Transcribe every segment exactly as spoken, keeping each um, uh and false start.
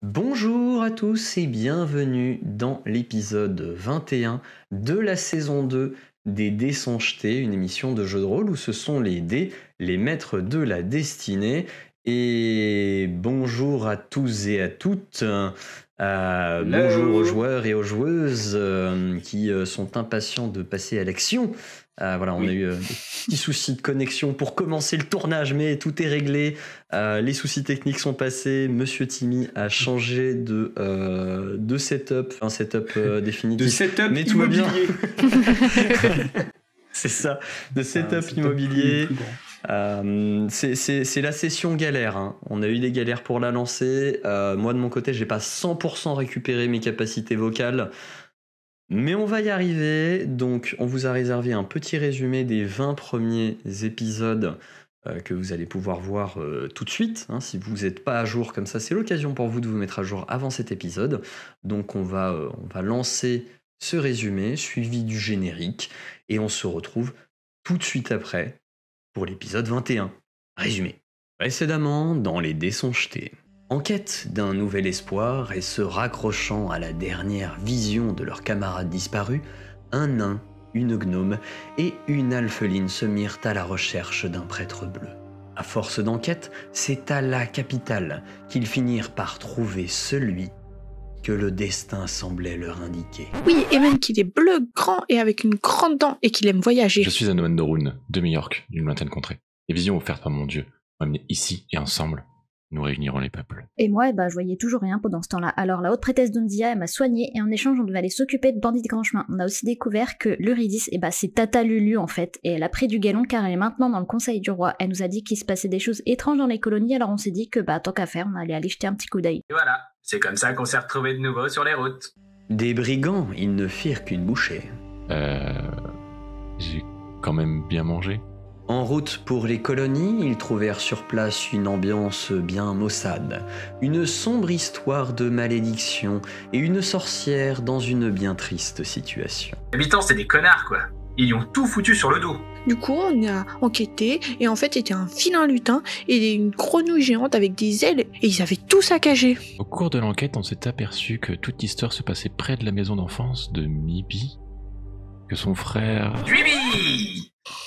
Bonjour à tous et bienvenue dans l'épisode vingt et un de la saison deux des Dés sont jetés, une émission de jeu de rôle où ce sont les dés, les maîtres de la destinée. Et bonjour à tous et à toutes, euh, bonjour aux joueurs et aux joueuses euh, qui euh, sont impatients de passer à l'action. Euh, voilà, on oui. a eu euh, des petits soucis de connexion pour commencer le tournage, mais tout est réglé. Euh, les soucis techniques sont passés. Monsieur Timmy a changé de, euh, de setup, un setup euh, définitif. De setup mais tout immobilier. Va bien. C'est ça, de setup, un setup immobilier. plus, plus euh, c'est, c'est, c'est la session galère. Hein. On a eu des galères pour la lancer. Euh, moi, de mon côté, j'ai pas cent pour cent récupéré mes capacités vocales. Mais on va y arriver, donc on vous a réservé un petit résumé des vingt premiers épisodes euh, que vous allez pouvoir voir euh, tout de suite. Hein, si vous n'êtes pas à jour comme ça, c'est l'occasion pour vous de vous mettre à jour avant cet épisode. Donc on va, euh, on va lancer ce résumé, suivi du générique, et on se retrouve tout de suite après pour l'épisode vingt et un. Résumé. Précédemment, dans Les Dés sont jetés. En quête d'un nouvel espoir et se raccrochant à la dernière vision de leur camarade disparu, un nain, une gnome et une alpheline se mirent à la recherche d'un prêtre bleu. À force d'enquête, c'est à la capitale qu'ils finirent par trouver celui que le destin semblait leur indiquer. Oui, et même qu'il est bleu, grand et avec une grande dent et qu'il aime voyager. Je suis un Owen Dorun, de New York, d'une lointaine contrée. Les visions offertes par mon dieu m'ont amené ici et ensemble, nous réunirons les peuples. Et moi, eh ben, je voyais toujours rien pendant ce temps-là. Alors la haute prêtresse d'Ondia, elle m'a soignée et en échange, on devait aller s'occuper de bandits de grand chemin. On a aussi découvert que l'Eurydice, eh ben, c'est Tata Lulu en fait. Et elle a pris du galon car elle est maintenant dans le conseil du roi. Elle nous a dit qu'il se passait des choses étranges dans les colonies, alors on s'est dit que bah tant qu'à faire, on allait aller jeter un petit coup d'œil. Et voilà, c'est comme ça qu'on s'est retrouvés de nouveau sur les routes. Des brigands, ils ne firent qu'une bouchée. Euh... J'ai quand même bien mangé. En route pour les colonies, ils trouvèrent sur place une ambiance bien maussade, une sombre histoire de malédiction et une sorcière dans une bien triste situation. Les habitants, c'est des connards, quoi. Ils y ont tout foutu sur le dos. Du coup, on a enquêté et en fait, c'était un vilain lutin et une grenouille géante avec des ailes et ils avaient tout saccagé. Au cours de l'enquête, on s'est aperçu que toute l'histoire se passait près de la maison d'enfance de Mibi, que son frère... Juibi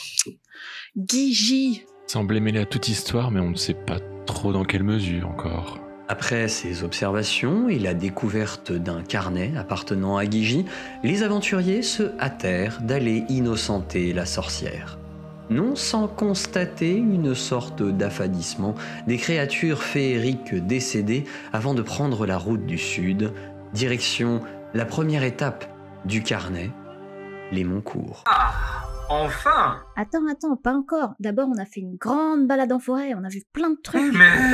Gigi semblait mêlé à toute histoire, mais on ne sait pas trop dans quelle mesure encore. Après ces observations et la découverte d'un carnet appartenant à Gigi, les aventuriers se hâtèrent d'aller innocenter la sorcière. Non sans constater une sorte d'affadissement des créatures féeriques décédées avant de prendre la route du sud, direction la première étape du carnet, les Montcourt. Ah, enfin! Attends, attends, pas encore. D'abord, on a fait une grande balade en forêt, on a vu plein de trucs.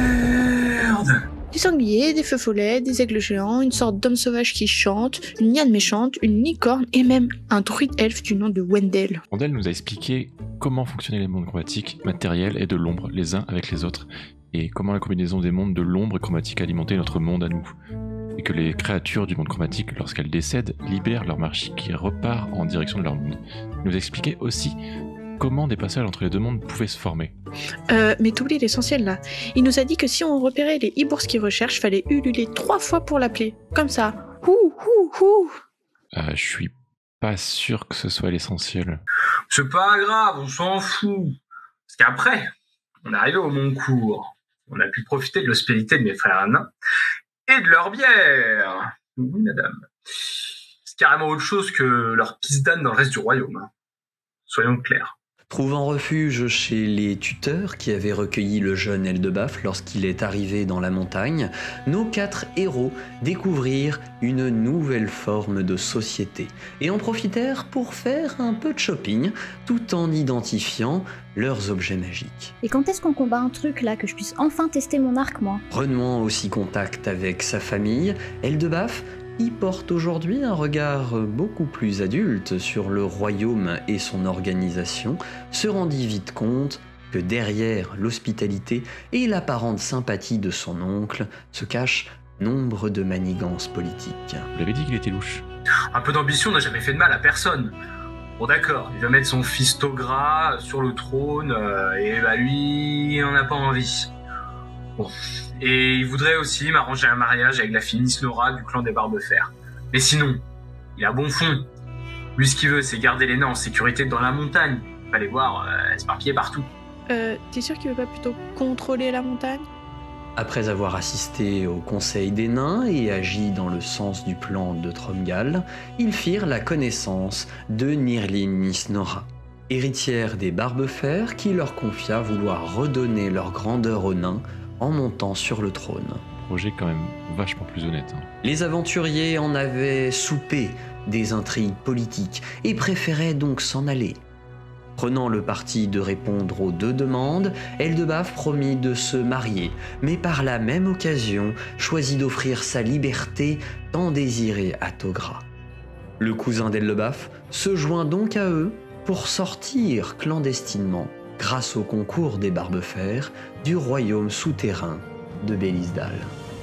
Merde! Des sangliers, des feux follets, des aigles géants, une sorte d'homme sauvage qui chante, une liane méchante, une licorne et même un druide elfe du nom de Wendell. Wendell nous a expliqué comment fonctionnaient les mondes chromatiques matériels et de l'ombre les uns avec les autres, et comment la combinaison des mondes de l'ombre et chromatique alimentait notre monde à nous. Et que les créatures du monde chromatique, lorsqu'elles décèdent, libèrent leur magie qui repart en direction de leur monde. Il nous a expliqué aussi comment des passages entre les deux mondes pouvaient se former. Euh, mais t'oublies l'essentiel là. Il nous a dit que si on repérait les hibours qui recherchent, fallait ululer trois fois pour l'appeler. Comme ça. Hou, hou, hou. Euh, je suis pas sûr que ce soit l'essentiel. C'est pas grave, on s'en fout. Parce qu'après, on est arrivé au Montcourt. On a pu profiter de l'hospitalité de mes frères nains et de leur bière. Oui, madame. C'est carrément autre chose que leur pisse-d'âne dans le reste du royaume. Hein. Soyons clairs. Trouvant refuge chez les tuteurs qui avaient recueilli le jeune Eldebaf lorsqu'il est arrivé dans la montagne, nos quatre héros découvrirent une nouvelle forme de société et en profitèrent pour faire un peu de shopping tout en identifiant leurs objets magiques. Et quand est-ce qu'on combat un truc là, que je puisse enfin tester mon arc moi? Renouant aussi contact avec sa famille, Eldebaf y porte aujourd'hui un regard beaucoup plus adulte sur le royaume et son organisation, se rendit vite compte que derrière l'hospitalité et l'apparente sympathie de son oncle se cachent nombre de manigances politiques. Vous l'avez dit qu'il était louche. Un peu d'ambition n'a jamais fait de mal à personne. Bon d'accord, il va mettre son fisto gras sur le trône, euh, et bah lui, il en a pas envie. Bon. Et il voudrait aussi m'arranger un mariage avec la fille Nisnora du clan des Barbes-Fer. Mais sinon, il a bon fond. Lui, ce qu'il veut, c'est garder les nains en sécurité dans la montagne. Pas les voir euh, s'éparpiller partout. Euh, t'es sûr qu'il veut pas plutôt contrôler la montagne? Après avoir assisté au conseil des nains et agi dans le sens du plan de Tromgal, ils firent la connaissance de Nirlin Nisnora, héritière des Barbes-Fer qui leur confia vouloir redonner leur grandeur aux nains en montant sur le trône. Projet quand même vachement plus honnête. Hein. Les aventuriers en avaient soupé des intrigues politiques et préféraient donc s'en aller. Prenant le parti de répondre aux deux demandes, Eldebaf promit de se marier, mais par la même occasion choisit d'offrir sa liberté tant désirée à Togra. Le cousin d'Eldebaf se joint donc à eux pour sortir clandestinement, grâce au concours des Barbes-Fer, du royaume souterrain de Belisdal.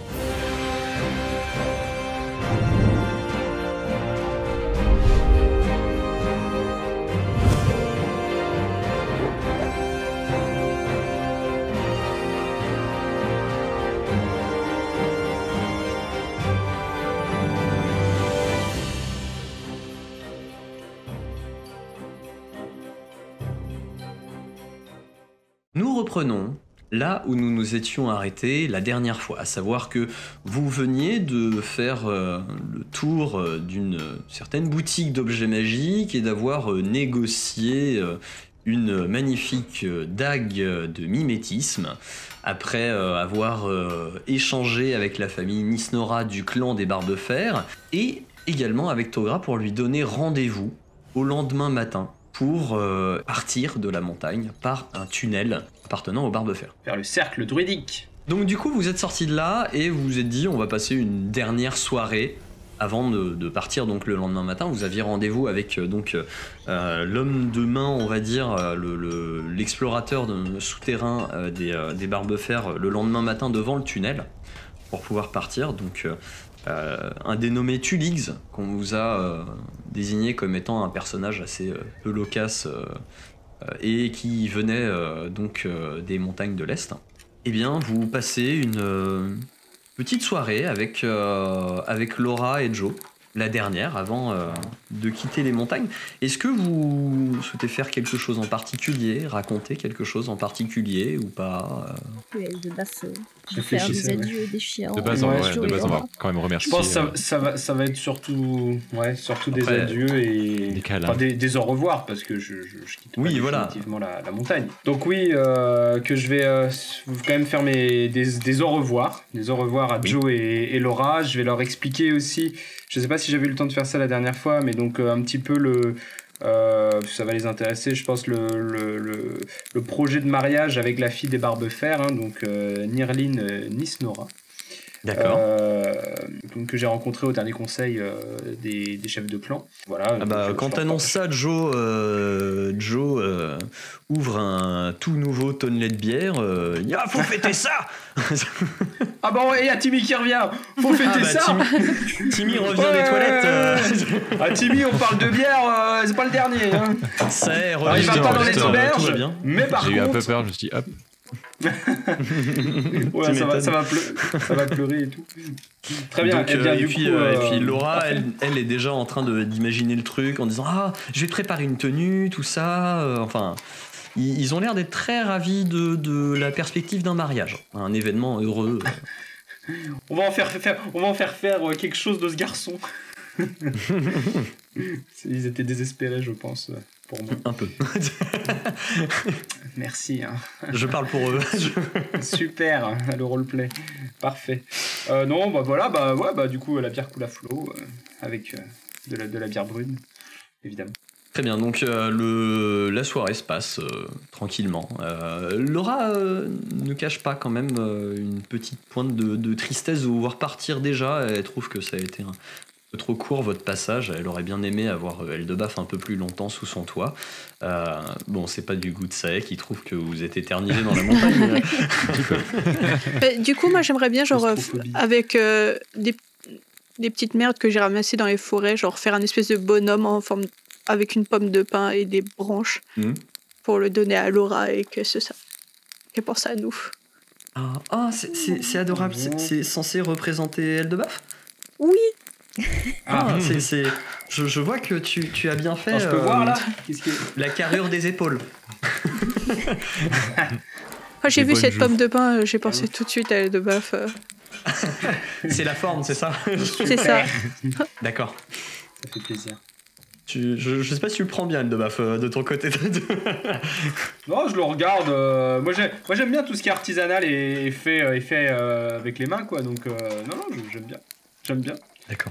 Nous reprenons là où nous nous étions arrêtés la dernière fois, à savoir que vous veniez de faire euh, le tour euh, d'une certaine boutique d'objets magiques et d'avoir euh, négocié euh, une magnifique euh, dague de mimétisme après euh, avoir euh, échangé avec la famille Nisnora du clan des Barbes-Fer et également avec Togra pour lui donner rendez-vous au lendemain matin pour euh, partir de la montagne par un tunnel appartenant aux Barbes-Fer. Vers le cercle druidique. Donc du coup, vous êtes sortis de là et vous vous êtes dit, on va passer une dernière soirée avant de, de partir donc le lendemain matin. Vous aviez rendez-vous avec euh, donc euh, l'homme de main, on va dire, euh, le, le, l'explorateur de, souterrain euh, des, euh, des Barbes-Fer le lendemain matin devant le tunnel pour pouvoir partir. Donc euh, Euh, un dénommé Tulix, qu'on vous a euh, désigné comme étant un personnage assez euh, peu loquace euh, euh, et qui venait euh, donc euh, des montagnes de l'Est. Eh bien, vous passez une euh, petite soirée avec, euh, avec Laura et Joe, la dernière, avant euh, de quitter les montagnes. Est-ce que vous souhaitez faire quelque chose en particulier, raconter quelque chose en particulier ou pas? Oui, de base, euh, Je de faire réfléchissais, des ouais. adieux déchirants. De base, Ouais, on, ouais, Joe de et base on va Laura. quand même Je remercier. pense que ça, euh, ça, va, ça va être surtout, ouais, surtout des Après, adieux et des câlins. enfin, des, des au revoir parce que je, je, je quitte Oui, pas voilà. définitivement la, la montagne. Donc oui, euh, que je vais euh, quand même faire mes, des, des au revoir, des au revoir à Oui. Joe et, et Laura. Je vais leur expliquer aussi, je sais pas si j'avais eu le temps de faire ça la dernière fois, mais donc euh, un petit peu le... Euh, ça va les intéresser, je pense, le, le, le, le projet de mariage avec la fille des Barbes-Fer, hein, donc euh, Nirlin euh, Nisnora. D'accord. Euh, donc, que j'ai rencontré au dernier conseil euh, des, des chefs de clan. Voilà. Ah bah, Je- quand je- t'annonces ça, Joe, euh, Joe euh, ouvre un tout nouveau tonnelet de bière. Euh, ah, faut fêter ça. Ah bon, et il y a Timmy qui revient. Faut fêter Ah bah, ça. Timmy, Timmy revient Ouais. des toilettes. euh, Ah Timmy, on parle de bière, euh, c'est pas le dernier. Hein. ça est, Alors, il va revient, pas dans tout les va- auberges, tout va bien. mais par J'ai eu un peu contre, peur, je me suis dit, hop, ouais, Tu ça, va, m'étonnes. ça, va pleu- ça va pleurer et tout. Très bien. Donc, eh bien, euh, et, du puis, coup, euh, et euh, puis Laura, parfait. elle, elle est déjà en train de- d'imaginer le truc en disant ah, je vais te préparer une tenue, tout ça. euh, enfin, ils, ils ont l'air d'être très ravis de, de la perspective d'un mariage, un événement heureux. On va en faire, faire, on va en faire faire euh, quelque chose de ce garçon. Ils étaient désespérés, je pense, euh, pour moi. Un peu. Merci. Hein. Je parle pour eux. Super, le roleplay. Parfait. Euh, non, bah voilà, bah ouais, bah du coup, la bière coule à flot, euh, avec euh, de, la, de la bière brune, évidemment. Très bien, donc euh, le, la soirée se passe euh, tranquillement. Euh, Laura euh, ne cache pas quand même euh, une petite pointe de, de tristesse de vous voir partir déjà. Elle trouve que ça a été un peu trop court votre passage. Elle aurait bien aimé avoir euh, Eldebaf un peu plus longtemps sous son toit. Euh, bon, c'est pas du goût de ça, qui trouve que vous êtes éternisé dans la montagne. Euh, du coup, moi, j'aimerais bien, genre, euh, Claustrophobie. avec euh, des, des petites merdes que j'ai ramassées dans les forêts, genre faire un espèce de bonhomme en forme avec une pomme de pin et des branches Mhm. pour le donner à Laura et que ce ça qu'elle pense à nous. Ah, oh, c'est, c'est, c'est adorable. C'est, c'est censé représenter Eldebaf? Oui. Ah, c'est, c'est... Je, je vois que tu, tu as bien fait. Attends, je peux euh, voir là Qu'est-ce que... La carrure des épaules. Ah, j'ai Des vu bonnes cette joues. pomme de pain, euh, j'ai pensé tout de suite à Eldebaf. euh. C'est la forme, c'est ça? C'est ça. D'accord. Ça fait plaisir. Tu, je, je sais pas si tu le prends bien, Eldebaf, euh, de ton côté. Non, je le regarde. euh, moi, j'aime, moi, j'aime bien tout ce qui est artisanal et, et fait, euh, et fait euh, avec les mains, quoi. Donc, euh, non, non, je- j'aime bien. J'aime bien. D'accord.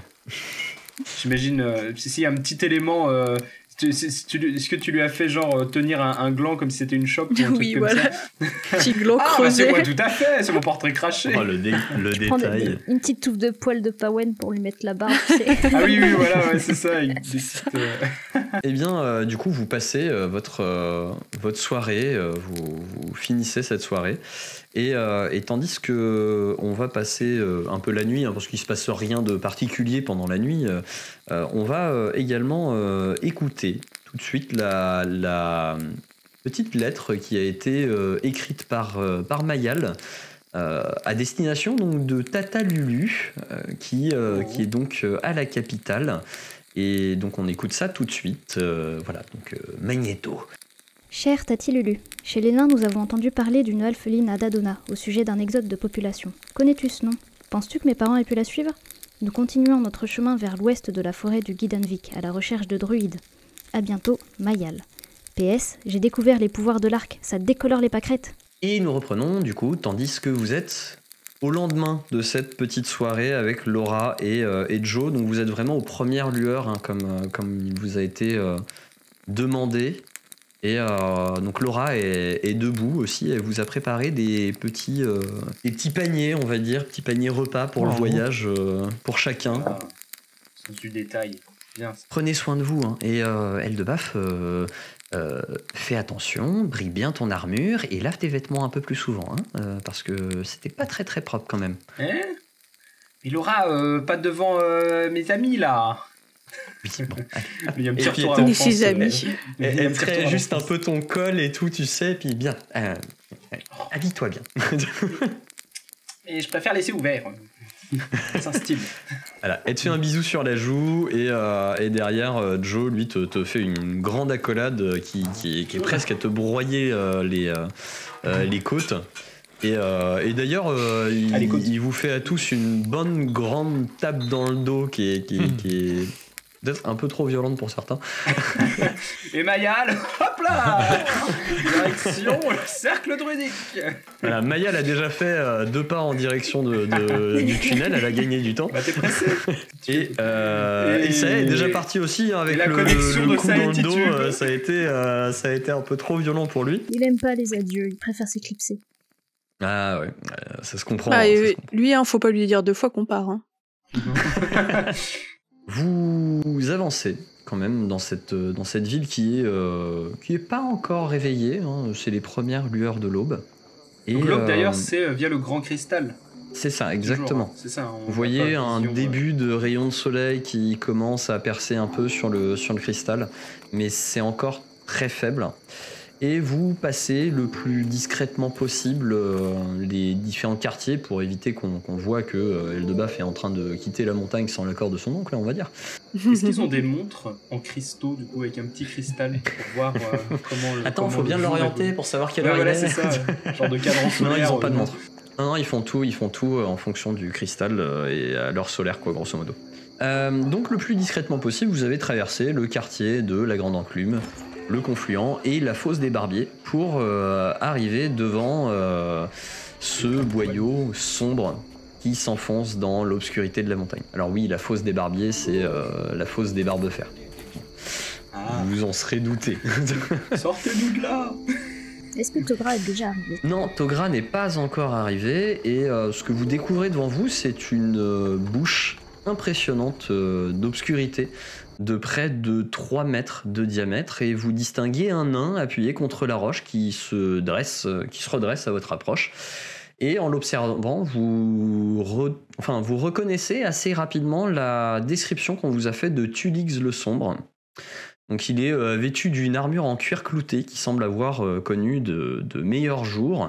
J'imagine, euh, si, si, un petit élément. Euh, tu- si- si tu lui- est-ce que tu lui as fait genre euh, tenir un, un gland comme si c'était une chope ou un truc Oui, comme voilà. ça Petit gland Ah, bah, creusé. c'est moi, tout à fait. C'est mon portrait craché. Oh, le, dé, le Je prends des- détail. des- une petite touffe de poils de Pawen pour lui mettre la barbe. tu sais. Ah oui, oui, voilà, ouais, c'est ça. Une petite, euh, Eh bien, euh, du coup, vous passez euh, votre, euh, votre soirée, euh, vous, vous finissez cette soirée, et, euh, et tandis que on va passer euh, un peu la nuit, hein, parce qu'il se passe rien de particulier pendant la nuit, euh, euh, on va euh, également euh, écouter tout de suite la, la petite lettre qui a été euh, écrite par, euh, par Mayal. Euh, à destination donc de Tata Lulu, euh, qui, euh, qui est donc euh, à la capitale. Et donc on écoute ça tout de suite. Euh, voilà, donc euh, Magnéto. Cher Tati Lulu, chez les nains, nous avons entendu parler d'une alpheline à Dadona au sujet d'un exode de population. Connais-tu ce nom? Penses-tu que mes parents aient pu la suivre? Nous continuons notre chemin vers l'ouest de la forêt du Guidanvik à la recherche de druides. À bientôt, Mayal. P S, j'ai découvert les pouvoirs de l'arc, ça décolore les pâquerettes. Et nous reprenons du coup, tandis que vous êtes au lendemain de cette petite soirée avec Laura et, euh, et Joe. Donc vous êtes vraiment aux premières lueurs, hein, comme, euh, comme il vous a été euh, demandé. Et euh, donc Laura est, est debout aussi. Elle vous a préparé des petits, euh, des petits paniers, on va dire, petits paniers repas pour le Oh. voyage euh, pour chacun. Ah, sens du détail. Bien. ça. Prenez soin de vous. Hein. Et euh, Eldebaf, euh, euh, fais attention, brille bien ton armure et lave tes vêtements un peu plus souvent. Hein, euh, parce que c'était pas très très propre quand même. Hein? Mais Laura, euh, pas devant euh, mes amis là. Oui, bon, allez. Il y a un Et petit puis, retour à elle- Ni l'enfance, ses euh, amis. il y a un Elle, petit elle retour traite à juste un l'enfance. peu ton col et tout, tu sais, puis bien. Euh, habille-toi bien. Et je préfère laisser ouvert. C'est un style. Voilà, elle te fait un bisou sur la joue et, euh, et derrière, euh, Joe, lui, te, te fait une grande accolade qui, qui, qui est presque à te broyer euh, les, euh, euh, les côtes. Et, euh, et d'ailleurs, euh, il, Ah, les côtes. il vous fait à tous une bonne grande tape dans le dos qui est, qui est, qui est peut-être un peu trop violente pour certains. Et Mayal, hop là. Direction le cercle druidique. Voilà, Maya l'a déjà fait euh, deux pas en direction de, de- du tunnel, elle a gagné du temps. Bah t'es pressé. Et, euh, Et- et ça est déjà parti aussi hein, avec et la le, connexion le de coup dans le Silent dos, Tube. euh, ça, a été, euh, ça a été un peu trop violent pour lui. Il aime pas les adieux, il préfère s'éclipser. Ah ouais, euh, ça se comprend. Ah, hein, et ça se comprend. lui, hein, faut pas lui dire deux fois qu'on part. Hein. Vous avancez quand même dans cette, dans cette ville qui est, euh, qui est pas encore réveillée, hein, c'est les premières lueurs de l'aube. Et, Donc l'aube euh, d'ailleurs c'est euh, via le grand cristal. c'est ça, Toujours, exactement. hein. C'est ça. on Vous n'a voyez pas un vision, euh, début de rayon de soleil qui commence à percer un peu sur le, sur le cristal, mais c'est encore très faible. Et vous passez le plus discrètement possible euh, les différents quartiers pour éviter qu'on qu'on voit que euh, Eldebaf est en train de quitter la montagne sans l'accord de son oncle, on va dire. Est-ce qu'ils ont des montres en cristaux du coup avec un petit cristal pour voir euh, comment le. Attends, comment faut le bien jour l'orienter évolue. pour savoir quelle Ouais, heure voilà, il est. c'est ça. ouais. Genre de cadran Non, solaire. ils ont pas euh, de montre. Non, non, ils font tout, ils font tout euh, en fonction du cristal euh, et à l'heure solaire, quoi, grosso modo. Euh, donc, le plus discrètement possible, vous avez traversé le quartier de la Grande Enclume, le Confluent et la Fosse des Barbiers pour euh, arriver devant euh, ce boyau sombre qui s'enfonce dans l'obscurité de la montagne. Alors oui, la Fosse des Barbiers, c'est euh, la Fosse des Barbes-Fer. Ah, Vous en serez douté. sortez-nous de là. Est-ce que Togra est déjà arrivé? Non, Togra n'est pas encore arrivé et euh, ce que vous découvrez devant vous, c'est une euh, bouche impressionnante euh, d'obscurité de près de trois mètres de diamètre et vous distinguez un nain appuyé contre la roche qui se dresse, euh, qui se redresse à votre approche. Et en l'observant, vous, re- enfin, vous reconnaissez assez rapidement la description qu'on vous a faite de Tulix le Sombre. Donc il est euh, vêtu d'une armure en cuir clouté qui semble avoir euh, connu de, de meilleurs jours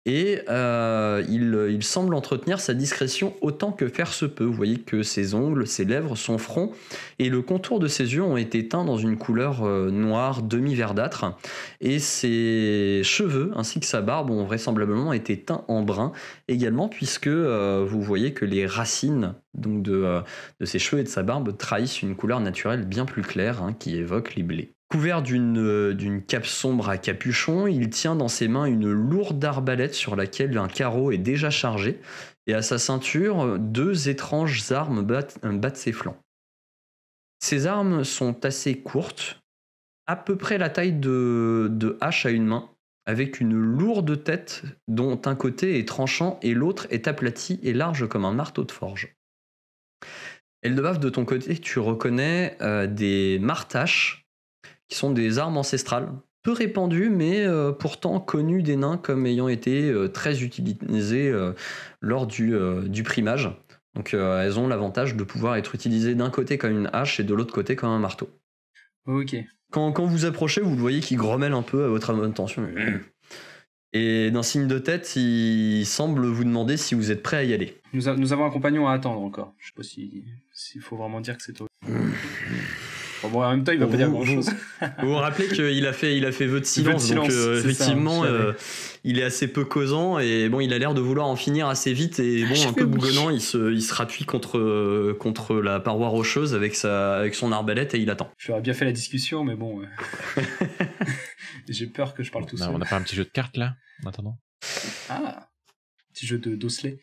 Et euh, il, il semble entretenir sa discrétion autant que faire se peut. Vous voyez que ses ongles, ses lèvres, son front et le contour de ses yeux ont été teints dans une couleur euh, noire demi-verdâtre. Et ses cheveux ainsi que sa barbe ont vraisemblablement été teints en brun également, puisque euh, vous voyez que les racines donc de, euh, de ses cheveux et de sa barbe trahissent une couleur naturelle bien plus claire hein, qui évoque les blés. Couvert d'une euh, d'une cape sombre à capuchon, il tient dans ses mains une lourde arbalète sur laquelle un carreau est déjà chargé, et à sa ceinture, deux étranges armes battent, battent ses flancs. Ces armes sont assez courtes, à peu près la taille de, de hache à une main, avec une lourde tête dont un côté est tranchant et l'autre est aplati et large comme un marteau de forge. Eldebaf, de ton côté, tu reconnais euh, des martaches, qui sont des armes ancestrales, peu répandues, mais euh, pourtant connues des nains comme ayant été euh, très utilisées euh, lors du, euh, du primage. Donc euh, elles ont l'avantage de pouvoir être utilisées d'un côté comme une hache et de l'autre côté comme un marteau. Ok. Quand, quand vous approchez, vous le voyez qui grommelle un peu à votre attention. Et d'un signe de tête, il semble vous demander si vous êtes prêt à y aller. Nous, a, nous avons un compagnon à attendre encore. Je sais pas s'il si faut vraiment dire que c'est toi. Bon, en même temps, il va vous, pas dire grand-chose. Vous vous rappelez qu'il a fait, il a fait vœu de silence, de silence donc euh, effectivement, ça, euh, il est assez peu causant et bon, il a l'air de vouloir en finir assez vite et bon, un peu bougonnant, il se, il se rappuie contre, contre la paroi rocheuse avec, sa, avec son arbalète et il attend. J'aurais bien fait la discussion, mais bon, euh... j'ai peur que je parle tout seul. On n'a pas un petit jeu de cartes là, en attendant? Ah, petit jeu de d'osselet.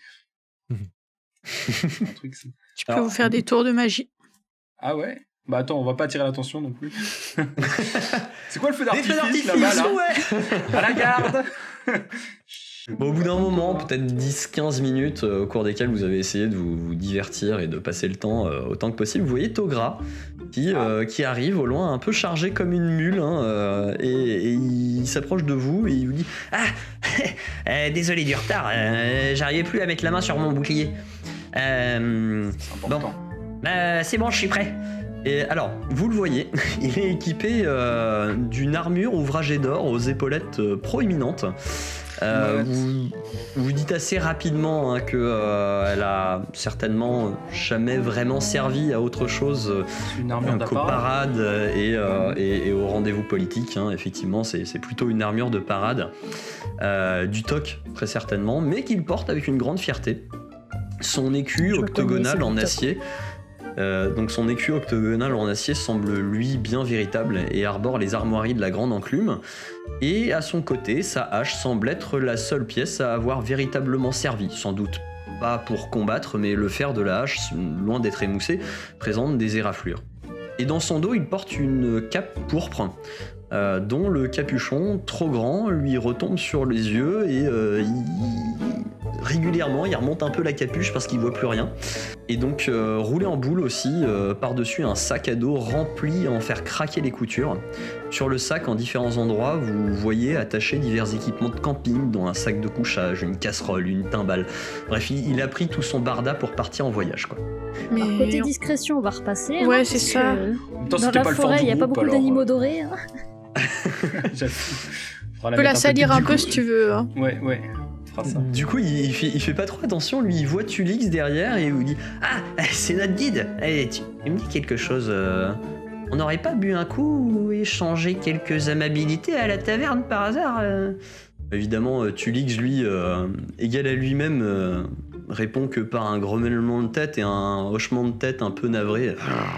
Un truc, ça. Tu peux Alors, vous faire des tours de magie. Ah ouais? Bah attends, on va pas attirer l'attention non plus. C'est quoi le feu d'artifice, d'artifice là-bas là ouais. À la garde. Bon, au bout d'un moment, peut-être dix à quinze minutes, euh, au cours desquelles vous avez essayé de vous, vous divertir et de passer le temps euh, autant que possible, vous voyez Togra qui, euh, qui arrive au loin un peu chargé comme une mule hein, euh, et, et il s'approche de vous et il vous dit « Ah euh, désolé du retard, euh, j'arrivais plus à mettre la main sur mon bouclier. Euh, bon, euh, c'est bon, je suis prêt. » Et alors, vous le voyez, il est équipé euh, d'une armure ouvragée d'or aux épaulettes euh, proéminentes. Euh, vous, vous dites assez rapidement hein, qu'elle euh, a certainement jamais vraiment servi à autre chose euh, qu'aux parades et, euh, et, et aux rendez-vous politiques. Hein. Effectivement, c'est, c'est plutôt une armure de parade, euh, du toc très certainement, mais qu'il porte avec une grande fierté. Son écu Je octogonal en acier. Euh, donc son écu octogonal en acier semble lui bien véritable et arbore les armoiries de la grande enclume. Et à son côté, sa hache semble être la seule pièce à avoir véritablement servi. Sans doute pas pour combattre, mais le fer de la hache, loin d'être émoussé, présente des éraflures. Et dans son dos, il porte une cape pourpre, euh, dont le capuchon, trop grand, lui retombe sur les yeux et euh, il... régulièrement, il remonte un peu la capuche parce qu'il voit plus rien. Et donc, euh, roulé en boule aussi, euh, par-dessus un sac à dos rempli à en faire craquer les coutures. Sur le sac, en différents endroits, vous voyez attachés divers équipements de camping, dont un sac de couchage, une casserole, une timbale. Bref, il, il a pris tout son barda pour partir en voyage, quoi. Mais alors, côté discrétion, on va repasser. Ouais, hein, c'est ça. Temps, dans la pas forêt, il n'y a pas beaucoup alors... d'animaux dorés. Hein. On peut la salir un peu si tu veux. Hein. Ouais, ouais. Ça. Du coup, il, il, fait, il fait pas trop attention. Lui, il voit Tulix derrière et il lui dit « Ah, c'est notre guide. Allez, tu, tu me dis quelque chose. Euh, on n'aurait pas bu un coup ou échangé quelques amabilités à la taverne par hasard euh... ?» Évidemment, euh, Tulix, lui, euh, égal à lui-même, euh, répond que par un grommelement de tête et un hochement de tête un peu navré.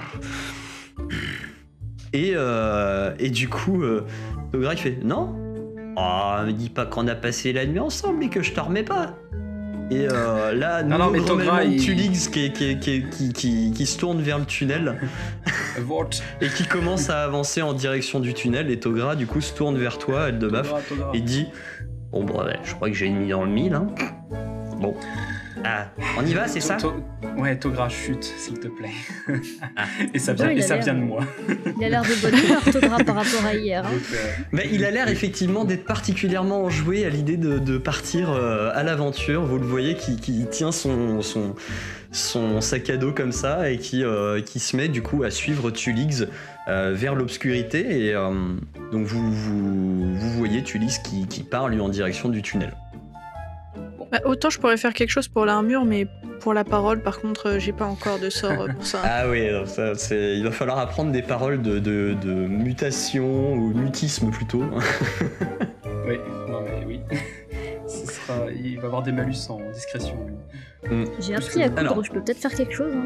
Et, euh, et du coup, euh, Togra, il fait « Non ? Oh, me dis pas qu'on a passé la nuit ensemble et que je te remets pas. » Et euh, là, non, non, mais Togra, il... il... Tulix qui, qui, qui, qui, qui, qui se tourne vers le tunnel et qui commence à avancer en direction du tunnel. Et Togra, du coup, se tourne vers toi, Eldebaf, et dit « Bon, bah, je crois que j'ai mis dans le mille. Hein. Bon. Ah, on y va, c'est ça ?» Ouais, Togra, chute, s'il te plaît. Ah. Et ça vient, et ça vient de moi. Il a l'air de bonne humeur, Togra, par rapport à hier. Hein. Donc, euh... Mais il a l'air effectivement d'être particulièrement enjoué à l'idée de, de partir euh, à l'aventure. Vous le voyez qui, qui tient son, son, son sac à dos comme ça et qui, euh, qui se met du coup à suivre Tulix euh, vers l'obscurité. Et euh, donc vous, vous, vous voyez Tulix qui, qui part lui en direction du tunnel. Bah, autant je pourrais faire quelque chose pour l'armure, mais pour la parole, par contre, euh, j'ai pas encore de sort euh, pour ça. Ah oui, non, ça, c'est... il va falloir apprendre des paroles de, de, de mutation ou mutisme plutôt. Oui, non mais oui. Ce sera... Il va avoir des malus en discrétion, lui. Mm. J'ai appris à coudre, Alors. je peux peut-être faire quelque chose. Hein.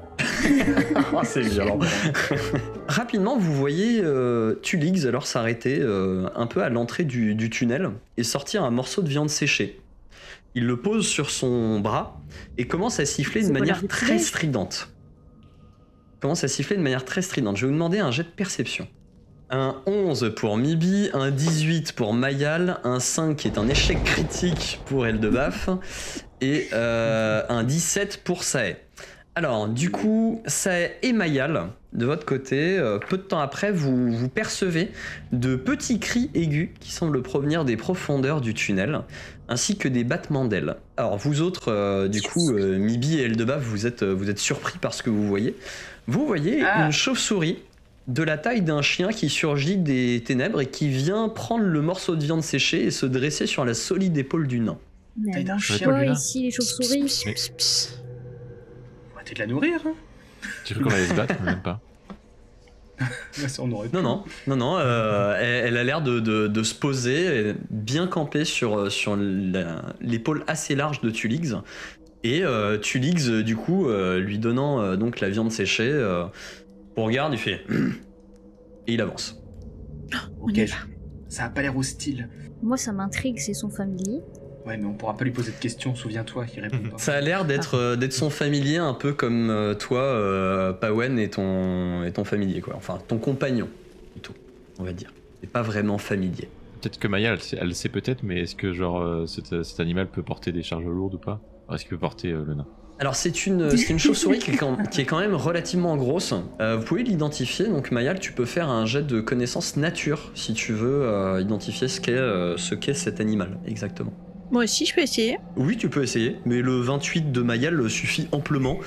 Oh, c'est violent. Rapidement, vous voyez euh, Tulix alors s'arrêter euh, un peu à l'entrée du, du tunnel et sortir un morceau de viande séchée. Il le pose sur son bras et commence à siffler de C'est pas manière l'air du très poulet. stridente. Commence à siffler de manière très stridente. Je vais vous demander un jet de perception. Un onze pour Mibi, un dix-huit pour Mayal, un cinq qui est un échec critique pour Eldebaf et euh, un dix-sept pour Sae. Alors, du coup, Sae et Mayal, de votre côté, euh, peu de temps après, vous, vous percevez de petits cris aigus qui semblent provenir des profondeurs du tunnel, ainsi que des battements d'ailes. Alors, vous autres, euh, du coup, euh, Mibi et Eldebaf, vous êtes, euh, vous êtes surpris par ce que vous voyez. Vous voyez Ah. une chauve-souris de la taille d'un chien qui surgit des ténèbres et qui vient prendre le morceau de viande séchée et se dresser sur la solide épaule du nain. Mais Taille elle d'un mange chien, quoi lui, là. ici, les chauves-souris? Psst, psst, psst. On va peut-être la nourrir, hein. Tu veux qu'on allait se battre, mais même pas. Ouais, ça, on aurait pu. Non, non, non, non, euh, elle, elle a l'air de, de, de se poser, elle est bien campée sur, sur la- l'épaule assez large de Tulix. Et euh, Tulix, euh, du coup, euh, lui donnant euh, donc la viande séchée, euh, on regarde, il fait... Et il avance. On y Ok, va. ça a pas l'air hostile. Moi, ça m'intrigue, c'est son familier. Ouais, mais on pourra pas lui poser de questions, souviens-toi, qu'il répond pas. Ça a l'air d'être euh, d'être son familier, un peu comme euh, toi, euh, Pawen, et ton, et ton familier, quoi. Enfin, ton compagnon, plutôt, on va dire. C'est pas vraiment familier. Peut-être que Maya, elle, sait- elle le sait peut-être, mais est-ce que genre euh, cet, cet animal peut porter des charges lourdes ou pas? Alors, est-ce qu'il peut porter euh, le nain? Alors c'est une, c'est une chauve-souris qui, est quand- qui est quand même relativement grosse. Euh, vous pouvez l'identifier, donc Mayal, tu peux faire un jet de connaissance nature si tu veux euh, identifier ce qu'est euh, ce qu'est cet animal, exactement. Moi aussi, je peux essayer. Oui, tu peux essayer, mais le vingt-huit de Mayal suffit amplement.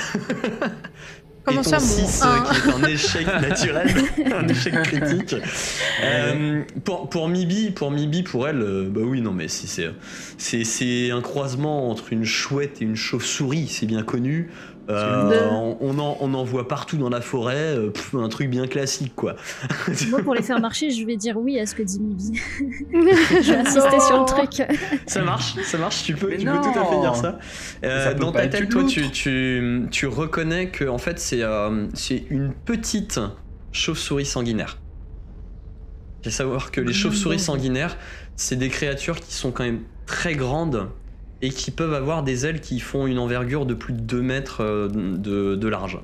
Comment Et ton ça, mon six, un euh, qui est un échec naturel, un échec critique. Euh, pour, pour Mibi, pour Mibi, pour elle, euh, bah oui, non, mais c'est, c'est, c'est, c'est un croisement entre une chouette et une chauve-souris, c'est bien connu. Euh, C'est on, on en, on en voit partout dans la forêt, euh, pff, un truc bien classique, quoi. Moi, pour les faire marcher, je vais dire oui à ce que dit Mibi. Je vais insister sur le truc. Ça marche, ça marche, tu peux, Mais tu peux non. tout à fait dire ça. Euh, Ça peut dans pas ta être tête, une toi, loutre. tu, tu, tu reconnais que en fait, c'est, euh, c'est une petite chauve-souris sanguinaire. Il faut savoir que les chauves-souris sanguinaires, c'est des créatures qui sont quand même très grandes et qui peuvent avoir des ailes qui font une envergure de plus de deux mètres euh, de, de large.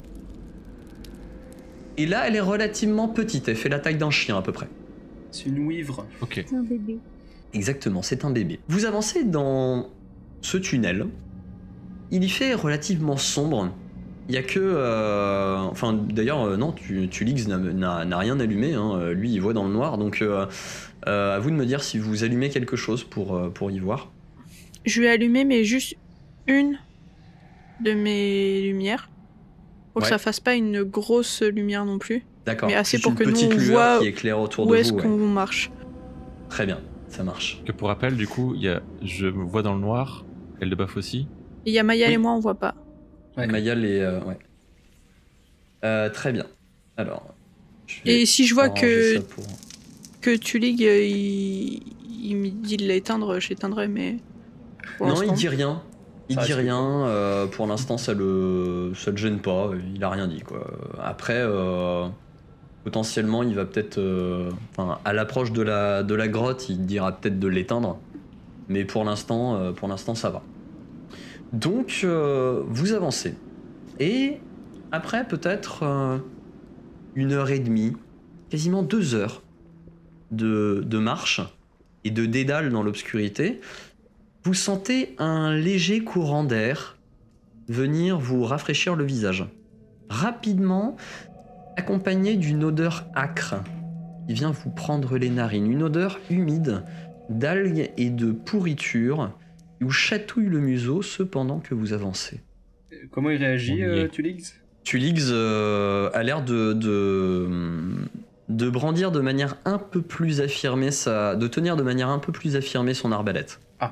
Et là, elle est relativement petite, elle fait la taille d'un chien à peu près. C'est une ouivre. Ok. C'est un bébé. Exactement, c'est un bébé. Vous avancez dans ce tunnel. Il y fait relativement sombre. Il y a que... euh, Enfin, d'ailleurs, euh, non, tu, Tulix n'a, n'a, n'a rien allumé. Hein. Euh, Lui, il voit dans le noir. Donc, euh, euh, à vous de me dire si vous allumez quelque chose pour, euh, pour y voir. Je vais allumer, mais juste une de mes lumières. Pour Ouais. que ça fasse pas une grosse lumière non plus. D'accord. Mais assez Juste pour une que nous, petite on lueur voit qui éclaire autour Où de est-ce vous. ouais. qu'on marche? Très bien, ça marche. Que pour rappel, du coup, il y a, je me vois dans le noir, elle de baffe aussi. Il y a Mayal Oui. et moi, on voit pas. Ouais. Mayal est... euh, ouais. Euh, très bien. Alors... je vais Et si je vois arranger que, ça pour- que Tulig, euh, il, il me dit de l'éteindre, j'éteindrai, mais. Pour Non, il l'instant. dit rien. Il Ça dit reste rien. euh, pour l'instant, ça le, ça le gêne pas. Il a rien dit, quoi. Après, euh, potentiellement, il va peut-être, euh, enfin, à l'approche de la, de la grotte, il dira peut-être de l'éteindre. Mais pour l'instant, euh, pour l'instant, ça va. Donc, euh, vous avancez. Et après, peut-être euh, une heure et demie, quasiment deux heures de, de marche et de dédale dans l'obscurité, vous sentez un léger courant d'air venir vous rafraîchir le visage. Rapidement, accompagné d'une odeur âcre qui vient vous prendre les narines. Une odeur humide d'algues et de pourriture qui vous chatouille le museau cependant que vous avancez. Comment il On réagit, y euh, est. Tulix? Tulix euh, a l'air de, de, de brandir de manière un peu plus affirmée sa, de tenir de manière un peu plus affirmée son arbalète.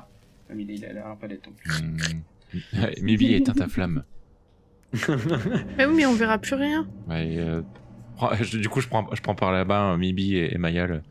Il, il a l'air pas d'être non plus. Mmh. Mibi, éteins ta flamme. Mais oui, mais on verra plus rien. Ouais, euh, prends- je- du coup, je prends, je prends par là-bas Mibi et, et Mayal.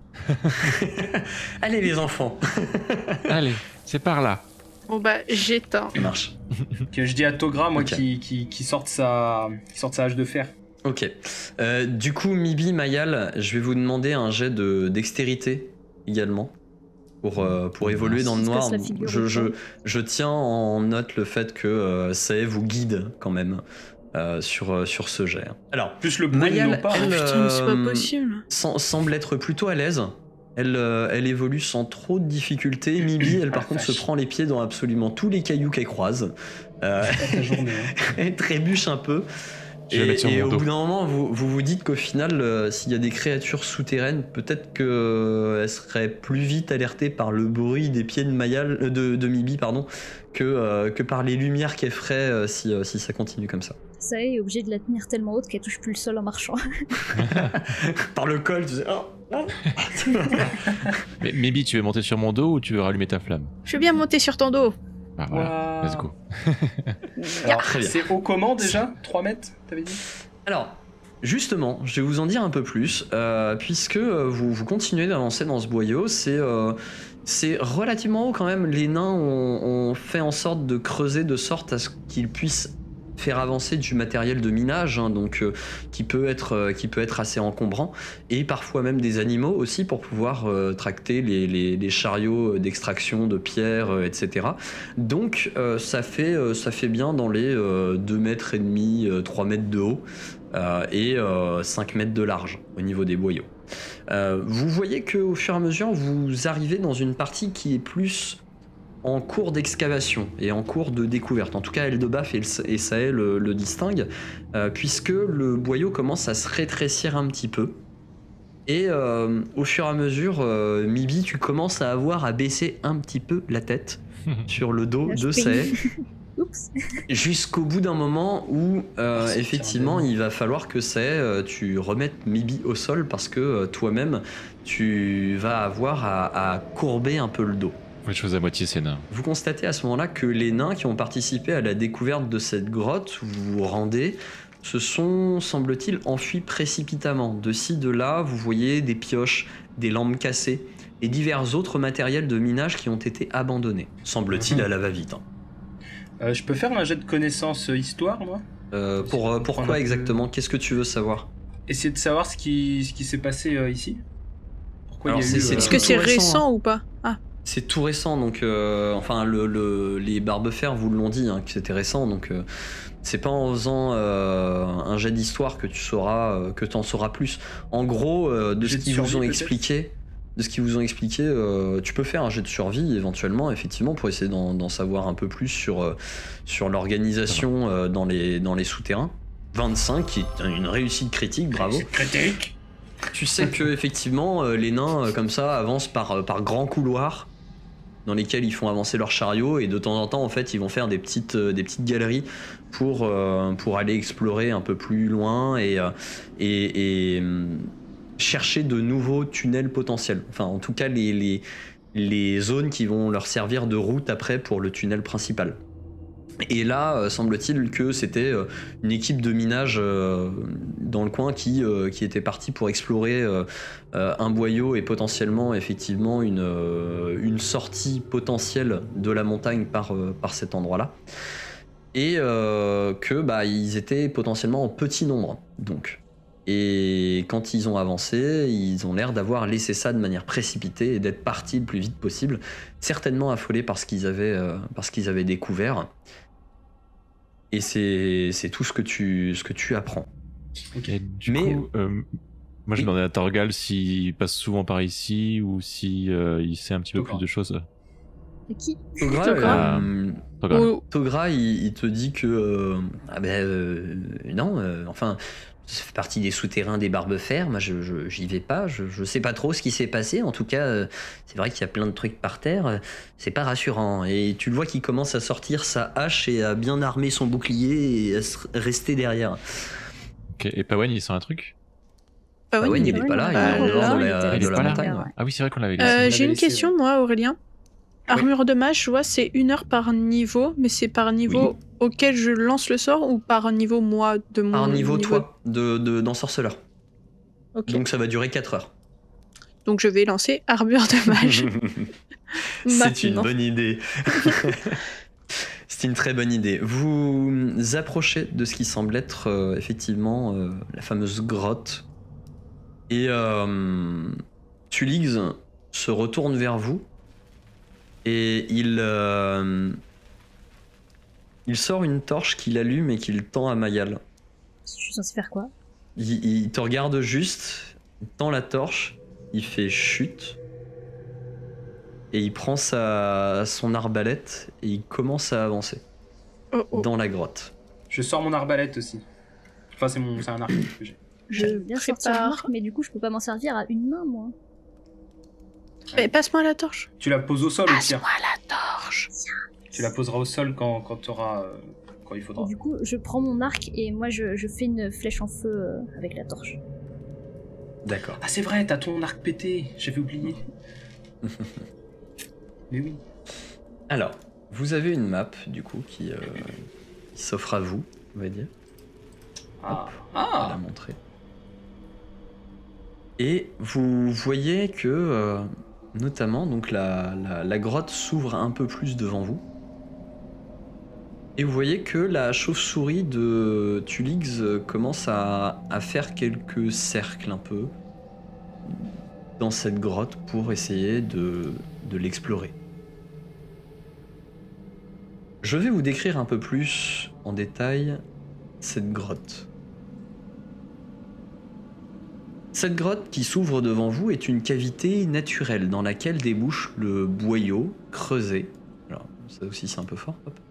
Allez les enfants. Allez, c'est par là. Bon bah, j'éteins. Ça marche. Que je dis à Togra, moi, Ok. qui, qui, qui sorte sa, qui sorte sa hache de fer. Ok. Euh, du coup, Mibi, Mayal, je vais vous demander un jet de dextérité également. Pour, euh, pour évoluer dans le Il se noir. casse la figure Je, ou je, quoi je tiens en note le fait que euh, Sae vous guide quand même euh, sur, euh, sur ce jet. Alors, Plus le bruit de nos Mayal, pas. elle, Putain, mais c'est pas euh, possible. sem- semble être plutôt à l'aise. Elle, euh, elle évolue sans trop de difficultés. Mibi, elle par contre se prend les pieds dans absolument tous les cailloux qu'elle croise. Euh, Pas ta journée, hein. elle trébuche un peu. Je vais Et, mettre sur et mon au dos. bout d'un moment, vous, vous vous dites qu'au final, euh, s'il y a des créatures souterraines, peut-être qu'elles seraient plus vite alertées par le bruit des pieds de, Mayal, euh, de, de Mibi pardon, que, euh, que par les lumières qu'elle ferait euh, si, euh, si ça continue comme ça. Ça est, est obligé de la tenir tellement haute qu'elle touche plus le sol en marchant. Par le col, tu sais. Oh, oh. Mais Mibi, tu veux monter sur mon dos ou tu veux rallumer ta flamme? Je vais bien monter sur ton dos. Ah voilà, Ouah. let's go. Alors, très bien. C'est haut comment déjà? trois mètres, t'avais dit? Alors, justement, je vais vous en dire un peu plus, euh, puisque euh, vous, vous continuez d'avancer dans ce boyau. C'est euh, c'est relativement haut quand même. Les nains ont, ont fait en sorte de creuser de sorte à ce qu'ils puissent faire avancer du matériel de minage, hein, donc euh, qui peut être euh, qui peut être assez encombrant, et parfois même des animaux aussi pour pouvoir euh, tracter les, les, les chariots d'extraction de pierres, euh, et cetera. Donc euh, ça fait euh, ça fait bien dans les euh, deux mètres et demi, euh, trois mètres de haut euh, et euh, cinq mètres de large au niveau des boyaux. Euh, vous voyez que au fur et à mesure vous arrivez dans une partie qui est plus en cours d'excavation et en cours de découverte. En tout cas, Eldebaf et, et Sae le, le distinguent, euh, puisque le boyau commence à se rétrécir un petit peu. Et euh, au fur et à mesure, euh, Mibi, tu commences à avoir à baisser un petit peu la tête sur le dos Là, je de ping. Sae, Oups. jusqu'au bout d'un moment où, euh, Ah, c'est effectivement, terrible. il va falloir que Sae, euh, tu remettes Mibi au sol, parce que euh, toi-même, tu vas avoir à, à courber un peu le dos. Faut que je fasse à moitié ces nains. Vous constatez à ce moment-là que les nains qui ont participé à la découverte de cette grotte, où vous vous rendez, se sont, semble-t-il, enfuis précipitamment. De ci, de là, vous voyez des pioches, des lampes cassées et divers autres matériels de minage qui ont été abandonnés. Semble-t-il Mhm. à la va-vite. hein. Euh, je peux faire un jet de connaissance euh, histoire, moi? Euh, pour, euh, pourquoi Prendre un peu- exactement? Qu'est-ce que tu veux savoir? Essayer de savoir ce qui, ce qui s'est passé euh, ici. Pourquoi Alors, il y a c'est- eu... c'est- euh, Est-ce que c'est tout récent, récent ou pas? Ah, C'est tout récent, donc euh, enfin le, le- les barbefers vous l'ont dit hein, que c'était récent, donc euh, c'est pas en faisant euh, un jet d'histoire que tu sauras euh, que t'en sauras plus. En gros, euh, de Jet ce de qu'ils vous survie, ont peut-être expliqué, de ce qu'ils vous ont expliqué, euh, tu peux faire un jet de survie éventuellement, effectivement, pour essayer d'en d'en savoir un peu plus sur euh, sur l'organisation euh, dans les dans les souterrains. vingt-cinq, qui est une réussite critique, bravo. C'est critique. Tu sais que effectivement euh, les nains euh, comme ça avancent par, euh, par grands couloirs dans lesquels ils font avancer leurs chariots, et de temps en temps en fait ils vont faire des petites, euh, des petites galeries pour, euh, pour aller explorer un peu plus loin et, euh, et, et, hum, chercher de nouveaux tunnels potentiels. Enfin en tout cas les, les, les zones qui vont leur servir de route après pour le tunnel principal. Et là, euh, semble-t-il que c'était euh, une équipe de minage euh, dans le coin qui, euh, qui était partie pour explorer euh, euh, un boyau et potentiellement effectivement une, euh, une sortie potentielle de la montagne par, euh, par cet endroit-là. Et euh, que bah, ils étaient potentiellement en petit nombre. Donc. Et quand ils ont avancé, ils ont l'air d'avoir laissé ça de manière précipitée et d'être partis le plus vite possible, certainement affolés par ce qu'ils avaient, euh, par ce qu'ils avaient découvert. Et c'est c'est tout ce que tu, ce que tu apprends. Et du Mais- coup, euh, moi j'ai Oui. demandé à Torgal s'il passe souvent par ici ou si euh, il sait un petit peu Togra. plus de choses. Et qui? Togra, Togra. euh, Torgal. ou- Togra, il, il te dit que euh, ah ben euh, non, euh, enfin ça fait partie des souterrains des barbefers. Moi, je, je- j'y vais pas. Je, je sais pas trop ce qui s'est passé. En tout cas, euh, c'est vrai qu'il y a plein de trucs par terre. euh, C'est pas rassurant. Et tu le vois qu'il commence à sortir sa hache et à bien armer son bouclier et à se rester derrière. Ok, et Pawen il sent un truc? Bah Ah oui, ouais, il est Ouais, pas là. Il bah, est en dehors là, de il la, était de Il est la pas là. montagne. ouais. Ah oui, c'est vrai qu'on l'avait Euh, laissé. l'avait J'ai une laissé, question, ouais. moi, Aurélien. Armure de mage, je vois, c'est une heure par niveau, mais c'est par niveau Oui. auquel je lance le sort ou par niveau moi de mon Par niveau, toi, de, de, d'ensorceleur. Ok. Donc ça va durer quatre heures. Donc je vais lancer armure de mage. C'est une Maintenant. bonne idée. C'est une très bonne idée. Vous approchez de ce qui semble être euh, effectivement euh, la fameuse grotte. Et euh, Tulix se retourne vers vous. Et il, euh, il sort une torche qu'il allume et qu'il tend à Mayal. Je suis censé faire quoi? Il, il te regarde juste, il tend la torche, il fait chute. Et il prend sa, son arbalète et il commence à avancer Oh, oh. dans la grotte. Je sors mon arbalète aussi. Enfin, c'est mon, c'est un arc que j'ai. Je Je veux bien sortir mon prépare. arc, mais du coup, je peux pas m'en servir à une main, moi. Mais passe-moi la torche. Tu la poses au sol au pire. Passe-moi la torche. Tu la poseras au sol quand, quand t'auras, euh, quand il faudra. Et du coup, je prends mon arc et moi, je, je fais une flèche en feu euh, avec la torche. D'accord. Ah, c'est vrai, t'as ton arc pété. J'avais oublié. Mais oui. Alors, vous avez une map du coup qui, euh, qui s'offre à vous, on va dire. Ah. On va la Ah. montrer. Et vous voyez que, euh, notamment, donc la, la, la grotte s'ouvre un peu plus devant vous. Et vous voyez que la chauve-souris de Tulix euh, commence à, à faire quelques cercles un peu dans cette grotte pour essayer de, de l'explorer. Je vais vous décrire un peu plus en détail cette grotte. Cette grotte qui s'ouvre devant vous est une cavité naturelle dans laquelle débouche le boyau creusé. Alors, ça aussi c'est un peu fort. Hop.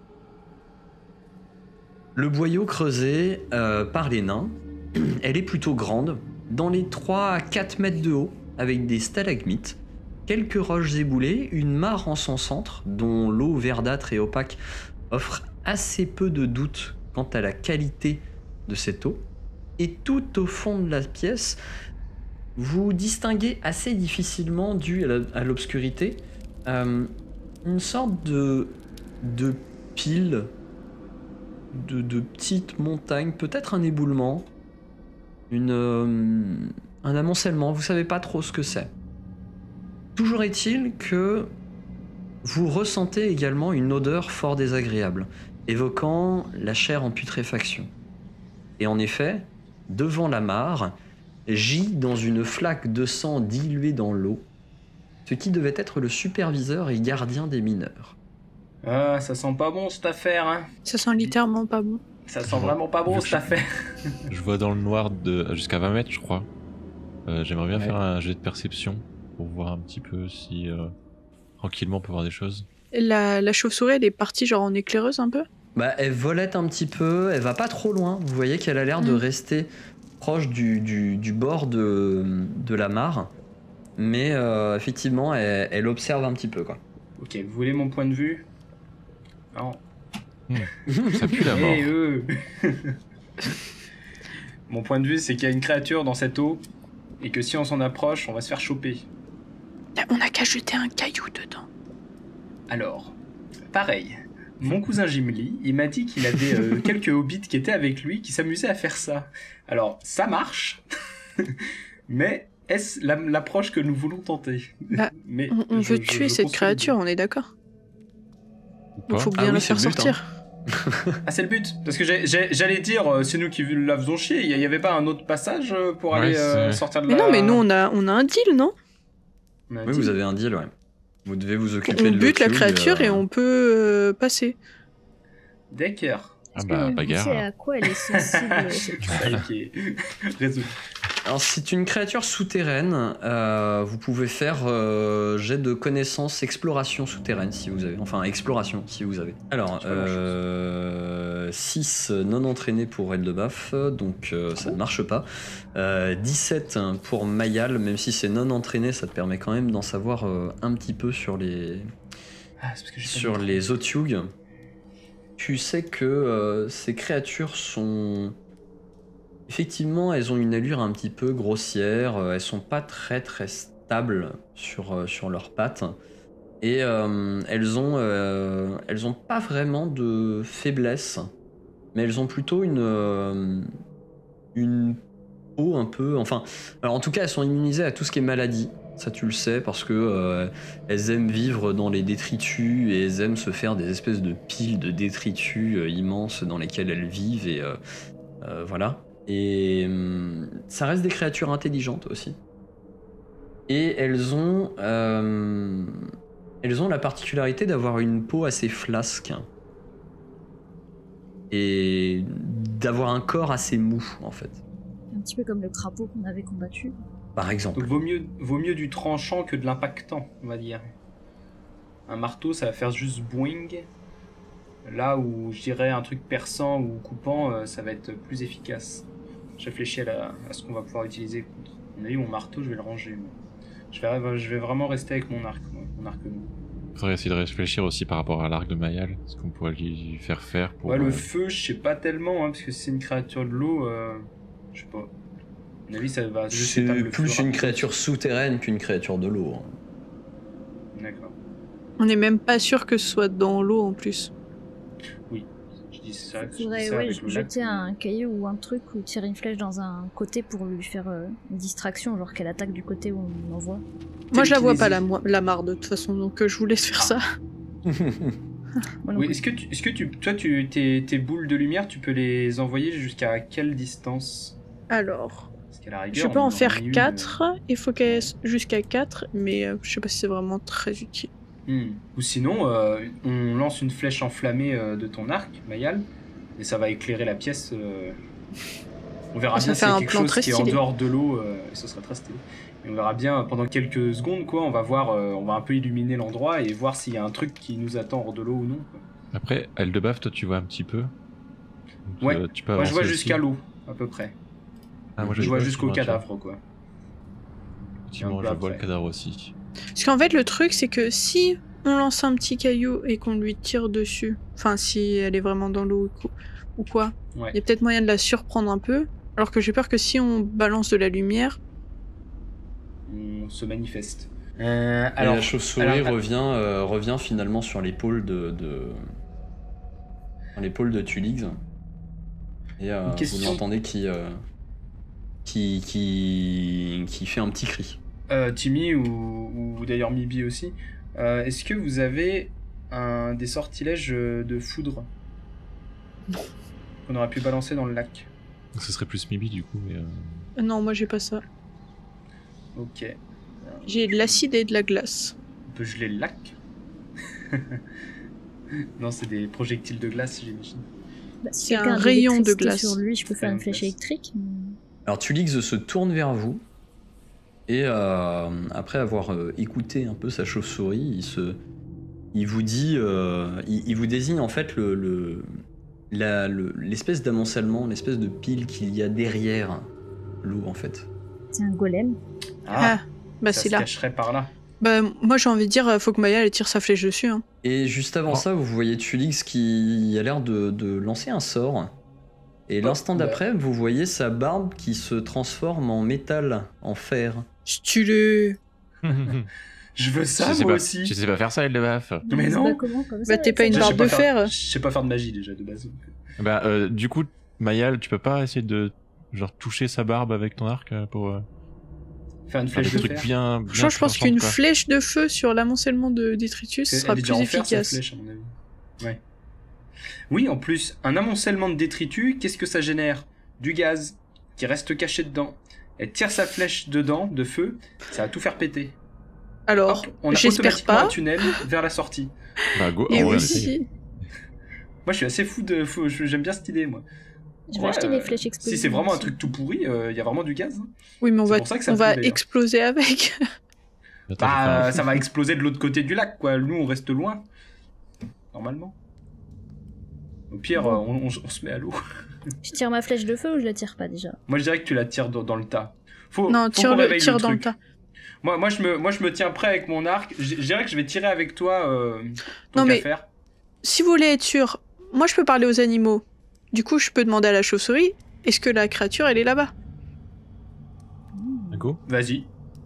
Le boyau creusé euh, par les nains, elle est plutôt grande, dans les trois à quatre mètres de haut, avec des stalagmites, quelques roches éboulées, une mare en son centre, dont l'eau verdâtre et opaque offre assez peu de doute quant à la qualité de cette eau. Et tout au fond de la pièce, vous distinguez assez difficilement, dû à la- à l'obscurité, euh, une sorte de, de pile, de, de petites montagnes, peut-être un éboulement, une, euh, un amoncellement, vous savez pas trop ce que c'est. Toujours est-il que vous ressentez également une odeur fort désagréable, évoquant la chair en putréfaction. Et en effet, devant la mare, gît dans une flaque de sang diluée dans l'eau, ce qui devait être le superviseur et gardien des mineurs. Ah, ça sent pas bon cette affaire, hein. Ça sent littéralement pas bon. Ça sent vraiment pas bon Je- cette affaire. Je vois dans le noir de jusqu'à vingt mètres, je crois. Euh, J'aimerais bien Ouais. faire un jet de perception pour voir un petit peu si euh, tranquillement on peut voir des choses. La, la chauve-souris, elle est partie genre en éclaireuse un peu. Bah, elle volette un petit peu, elle va pas trop loin. Vous voyez qu'elle a l'air de Mm. rester proche du, du, du bord de, de la mare. Mais euh, effectivement, elle, elle observe un petit peu, quoi. Ok, vous voulez mon point de vue? Non. Ça pue la mort. Eh, eux. Mon point de vue, c'est qu'il y a une créature dans cette eau et que si on s'en approche, on va se faire choper. On a qu'à jeter un caillou dedans. Alors, pareil. Mon cousin Gimli, il m'a dit qu'il avait euh, quelques hobbits qui étaient avec lui, qui s'amusaient à faire ça. Alors, ça marche, mais est-ce la- l'approche que nous voulons tenter? Bah, Mais On, on je- veut je- tuer je cette conçois créature, on est d'accord. Ou Il pas. faut Ah bien oui, la c'est faire le but, sortir. Ah, c'est le but. Parce que j'ai- j'ai- j'allais dire, euh, c'est nous qui la faisons chier. Il y avait pas un autre passage euh, pour Ouais, aller euh, c'est- sortir de Mais la... non, mais nous on a, on a un deal, non? On a Oui, dit- vous avez un deal, ouais. Vous devez vous occuper On de bute la l'Otyug, créature euh, et on peut euh, passer. D'accord. Ah Est-ce bah, que vous bagarre. savez à quoi elle est sensible cette Ça y est, qui est résolu. Alors, c'est une créature souterraine. Euh, vous pouvez faire euh, jet de connaissances exploration souterraine si vous avez. Enfin, exploration si vous avez. Alors, C'est pas grand-chose. euh, six non entraînés pour Eldebaf, donc euh, ça ne marche pas. Euh, dix-sept pour Mayal, même si c'est non entraîné, ça te permet quand même d'en savoir euh, un petit peu sur les, Ah, c'est parce que j'ai pas sur vu. les Otyug. Tu sais que euh, ces créatures sont... Effectivement, elles ont une allure un petit peu grossière, euh, elles sont pas très très stables sur, euh, sur leurs pattes. Et euh, elles ont, euh, elles ont pas vraiment de faiblesse, mais elles ont plutôt une, euh, une peau un peu, enfin, alors en tout cas elles sont immunisées à tout ce qui est maladie. Ça tu le sais parce que euh, elles aiment vivre dans les détritus et elles aiment se faire des espèces de piles de détritus euh, immenses dans lesquelles elles vivent et euh, euh, voilà. Et euh, ça reste des créatures intelligentes aussi. Et elles ont, euh, elles ont la particularité d'avoir une peau assez flasque et d'avoir un corps assez mou en fait. Un petit peu comme le crapaud qu'on avait combattu. Par exemple. Donc vaut mieux, vaut mieux du tranchant que de l'impactant, on va dire. Un marteau, ça va faire juste boing. Là où je dirais un truc perçant ou coupant, euh, ça va être plus efficace. Je réfléchis à, la, à ce qu'on va pouvoir utiliser contre. On a eu mon marteau, je vais le ranger. Moi. Je, vais, je vais vraiment rester avec mon arc, moi, mon arc mou. Il faudrait essayer de réfléchir aussi par rapport à l'arc de Mayal, ce qu'on pourrait lui faire faire pour... Ouais, euh... le feu, je sais pas tellement, hein, parce que si c'est une créature de l'eau, euh, je sais pas. À mon avis, ça va juste C'est éteindre le plus feu une rapidement. créature souterraine qu'une créature de l'eau. hein. D'accord. On n'est même pas sûr que ce soit dans l'eau en plus. Oui, je dis ça. Il je dis faudrait ça ouais, avec le lac. jeter un caillou ou un truc ou tirer une flèche dans un côté pour lui faire euh, une distraction, genre qu'elle attaque du côté où on l'envoie. Moi, je la vois pas, Télékinésie. la, moi- la mare, de toute façon, donc euh, je vous laisse faire ça. Moi non Oui, plus. est-ce que, tu, est-ce que tu, toi, tu, tes, tes boules de lumière, tu peux les envoyer jusqu'à quelle distance? Alors, Parce qu'à la je rigueur, peux on en faire a une, quatre, il faut qu'elle ait jusqu'à quatre, mais euh, je sais pas si c'est vraiment très utile. euh, hmm. Ou sinon, euh, on lance une flèche enflammée euh, de ton arc, Mayal, et ça va éclairer la pièce. euh, On verra Ça bien fait s'il y a un quelque plan chose très qui est en stylé. dehors de l'eau, euh, et ce sera très stylé. Et on verra bien pendant quelques secondes, quoi. On va voir, euh, on va un peu illuminer l'endroit et voir s'il y a un truc qui nous attend hors de l'eau ou non. Quoi. Après, Eldebaf, toi tu vois un petit peu. Donc, Ouais. euh, tu peux Moi, je vois avancer jusqu'à aussi. l'eau, à peu près. Ah, moi, je vois jusqu'au effectivement, cadavre, quoi. Effectivement, un je peu vois le après. cadavre aussi. Parce qu'en fait, le truc, c'est que si on lance un petit caillou et qu'on lui tire dessus, enfin, si elle est vraiment dans l'eau ou co- ou quoi, il Ouais. y a peut-être moyen de la surprendre un peu, alors que j'ai peur que si on balance de la lumière, On se manifeste. Euh, Et alors, la chauve-souris alors, revient, euh, revient finalement sur l'épaule de, de... sur l'épaule de Tulix. Et euh, Une vous question- l'entendez qui, euh, qui, qui, qui fait un petit cri. euh, Timmy ou, ou d'ailleurs Mibi aussi, euh, est-ce que vous avez un, des sortilèges de foudre qu'on aurait pu balancer dans le lac? Donc, ce serait plus Mibi du coup, mais... euh, euh, non, moi j'ai pas ça. Ok. J'ai de l'acide et de la glace. On peut geler le lac? Non, c'est des projectiles de glace, j'imagine. Bah, si c'est quelqu'un un a de rayon de l'électricité glace. sur lui, je peux faire Rayon une de flèche glace. électrique. mais- Alors Tulix se tourne vers vous et euh, après avoir euh, écouté un peu sa chauve-souris, il se, il vous dit, euh, il, il vous désigne en fait le, le- la- le- l'espèce d'amoncellement, l'espèce de pile qu'il y a derrière l'eau en fait. C'est un golem. Ah, bah ça c'est se là. cacherait par là. Bah moi j'ai envie de dire, euh, faut que Maya elle tire sa flèche dessus. Hein. Et juste avant Oh. ça, vous voyez Tulix qui a l'air de, de lancer un sort. Et Oh, l'instant bah. d'après, vous voyez sa barbe qui se transforme en métal, en fer. Stylé. Je veux ça, tu sais moi pas, aussi. Tu sais pas faire ça, Eldebaf. Mais On se non. bat comment, comme ça, Bah, t'es avec pas ça une Je barbe sais pas de faire- fer. Je sais pas faire de magie déjà de base. Bah, euh, du coup, Mayal, tu peux pas essayer de genre toucher sa barbe avec ton arc euh, pour euh, Faire une faire flèche des de trucs fer. bien, bien Franchement, je pense tranchantes, qu'une quoi. flèche de feu sur l'amoncellement de détritus Elle sera est déjà plus en fer, sa efficace. flèche, à mon avis. Ouais. Oui, en plus, un amoncellement de détritus, qu'est-ce que ça génère? Du gaz qui reste caché dedans. Elle tire sa flèche dedans, de feu, ça va tout faire péter. Alors, Hop, on a j'espère automatiquement pas. un tunnel vers la sortie. Bah, go. Et en vrai, aussi, Moi, je suis assez fou de. fou- je- J'aime bien cette idée, moi. Je vais Ouais, acheter euh, des flèches explosives. Si c'est vraiment un aussi. truc tout pourri, il y a vraiment du gaz. hein. oui, mais on C'est va, pour ça que ça on me va plaît, d'ailleurs. exploser avec. Attends, je vais faire Bah, un- ça va exploser de l'autre côté du lac, quoi. Nous, on reste loin. Normalement. Au pire, Bon. euh, on, on- on se met à l'eau. Je tire ma flèche de feu ou je la tire pas déjà? Moi, je dirais que tu la tires dans, dans le tas. Faut, Non, faut tire, qu'on le, réveille tire le dans le truc. tas. Moi, moi, je me, moi, je me tiens prêt avec mon arc. Je je dirais que je vais tirer avec toi. Euh, tant Non, qu'à mais- faire. Si vous voulez être sûr, moi je peux parler aux animaux. Du coup, je peux demander à la chauve-souris, est-ce que la créature elle est là-bas? Go. Vas-y.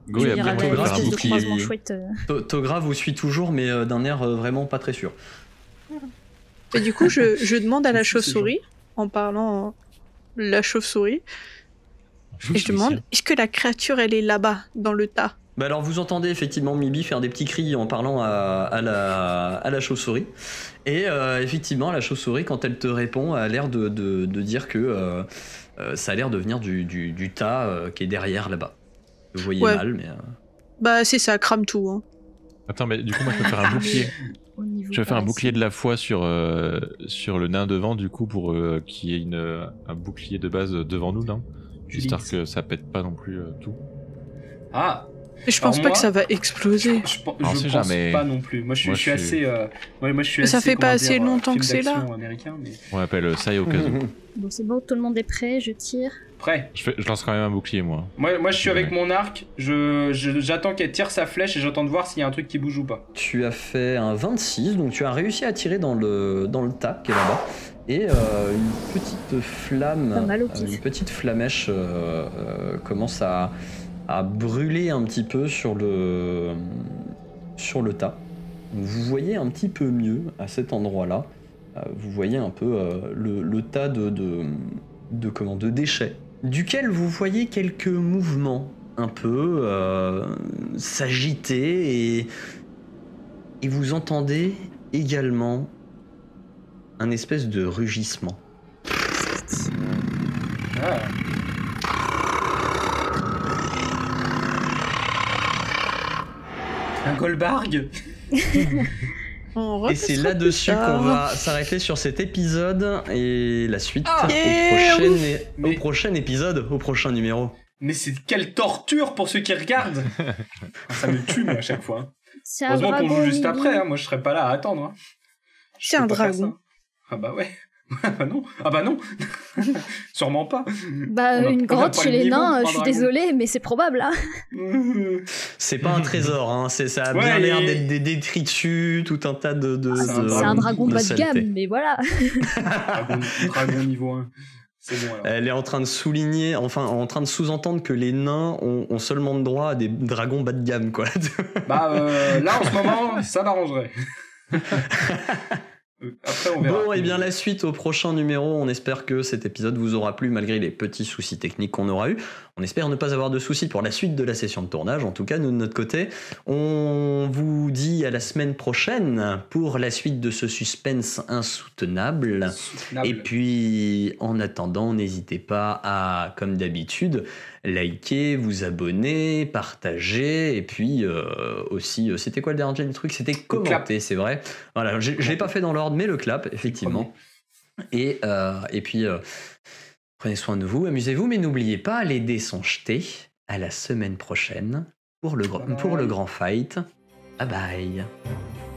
Go, Je il veux y a dire, bien avec moyen de faire un l'espèce de bouclier. croisement chouette. euh. To- Togra vous suit toujours, mais euh, d'un air euh, vraiment pas très sûr. Et du coup, je, je demande à la C'est fou, ces chauve-souris, en parlant la chauve-souris, et je demande est-ce que la créature elle est là-bas, dans le tas? Bah alors vous entendez effectivement Mibi faire des petits cris en parlant à, à la, à la chauve-souris. Et euh, effectivement, la chauve-souris, quand elle te répond, a l'air de, de, de dire que euh, euh, ça a l'air de venir du, du, du tas euh, qui est derrière là-bas. Vous voyez Ouais. mal, mais... euh, Bah c'est ça, crame tout. Hein. Attends, mais du coup, moi, je vais faire un bouclier. Au niveau Je vais faire un parasite. bouclier de la foi sur, euh, sur le nain devant, du coup, pour euh, qu'il y ait une, euh, un bouclier de base devant nous, là. Histoire Lix. que ça pète pas non plus euh, tout. Ah, Et je pense Alors pas moi- que ça va exploser. je, pen- Alors, je c'est pense jamais. pas non plus. Moi, je suis, Moi, je suis je suis- assez. euh, moi, moi, je suis Mais ça assez, fait pas comment assez dire, longtemps film que c'est là. d'action américain, mais... On appelle ça au cas où. Bon, c'est bon, tout le monde est prêt, je tire. Prêt. Je, fais- je lance quand même un bouclier, moi. Moi, moi, je suis avec Ouais. mon arc. Je, je- j'attends qu'elle tire sa flèche et j'attends de voir s'il y a un truc qui bouge ou pas. Tu as fait un vingt-six, donc tu as réussi à tirer dans le, dans le tas qui est là-bas. Et euh, une petite flamme, Pas mal au euh, pif. une petite flamèche euh, euh, commence à, à brûler un petit peu sur le, sur le tas. Vous voyez un petit peu mieux à cet endroit-là. Euh, vous voyez un peu euh, le, le tas de, de, de, comment, de déchets, duquel vous voyez quelques mouvements un peu euh, s'agiter et, et vous entendez également un espèce de rugissement. Ah. Un Goldberg. On Et c'est repassera là-dessus plus tard. qu'on va s'arrêter sur cet épisode et la suite Ah, au, yeah, prochain, Mais- au prochain épisode, au prochain numéro. Mais c'est quelle torture pour ceux qui regardent. Ça me tue, moi, à chaque fois. hein. C'est un Heureusement qu'on dragon, joue juste Lily. après. hein. Moi, je serais pas là à attendre. hein. Je C'est peux un pas faire dragon. ça. Ah bah ouais. Ah bah non. Ah bah non. Sûrement pas. Bah, On a- une on a grotte pas chez le les niveau nains, pour euh, un je suis dragon. désolée, mais c'est probable, hein. C'est pas un trésor, hein, c'est, ça a Ouais, bien l'air et- d'être des détritus, tout un tas de. de, C'est un de- C'est un dragon de bas de saleté. gamme, mais voilà. dragon, dragon niveau un. C'est bon alors. Elle est en train de souligner, enfin en train de sous-entendre que les nains ont, ont seulement le droit à des dragons bas de gamme, quoi. Bah euh, là en ce moment, ça m'arrangerait. Euh, Après on verra. Bon, et bien la suite au prochain numéro, on espère que cet épisode vous aura plu malgré les petits soucis techniques qu'on aura eu. On espère ne pas avoir de soucis pour la suite de la session de tournage. En tout cas, nous de notre côté, on vous dit à la semaine prochaine pour la suite de ce suspense insoutenable. Soutenable. Et puis, en attendant, n'hésitez pas à, comme d'habitude, liker, vous abonner, partager, et puis euh, aussi, euh, c'était quoi le dernier truc? C'était commenter, c'est vrai. Voilà, je je l'ai pas fait dans l'ordre, mais le clap, effectivement. Et, euh, et puis, euh, prenez soin de vous, amusez-vous, mais n'oubliez pas, les dés sont jetés. À la semaine prochaine pour le, gr- Bye bye. pour le grand fight. Bye bye.